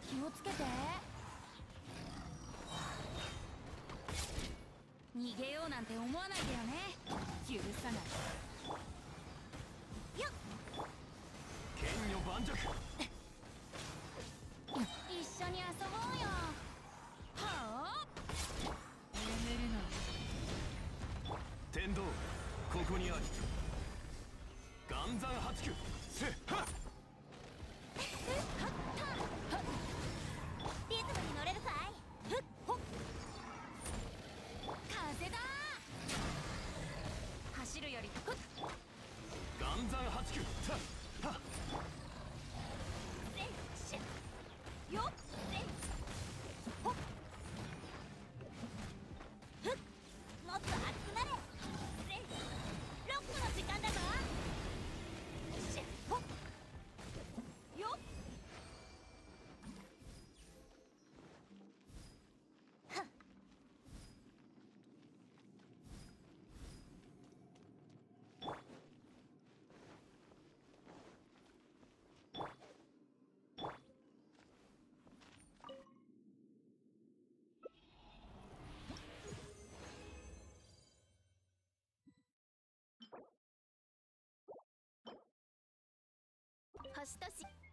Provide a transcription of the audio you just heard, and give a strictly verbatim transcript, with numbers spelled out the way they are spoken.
気をつけて。逃げようなんて思わないでよね。許さない。よっ、 剣女盤石。 一緒に遊ぼうよ。はあ、眠るの。 天道ここにあり。岩山八九せっはっ。 リズムに乗れるかい。ふっほっ、風だ。走るよりふっ。 岩山八九さっはっ。 せっしゅよっ、せっほっ、ふっ、もっと熱くなれ。せっ、ロックの時間だぞ。しゅっほっよっ、はっ。星とし